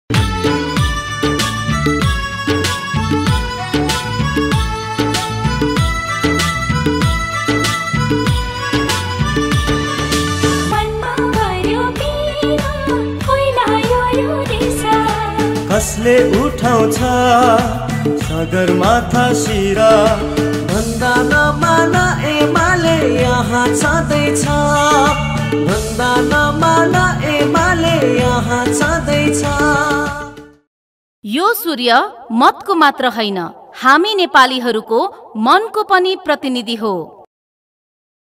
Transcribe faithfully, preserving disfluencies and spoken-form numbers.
कसले उठाउँछ सगरमाथा शिरा भन्दा नमान एमाले यहाँ छँदैछ भन्दा नमान एमाले यहाँ छँदैछ। यो सूर्य मतको मात्र होइन, हामी नेपालीहरूको मनको पनि प्रतिनिधि हो।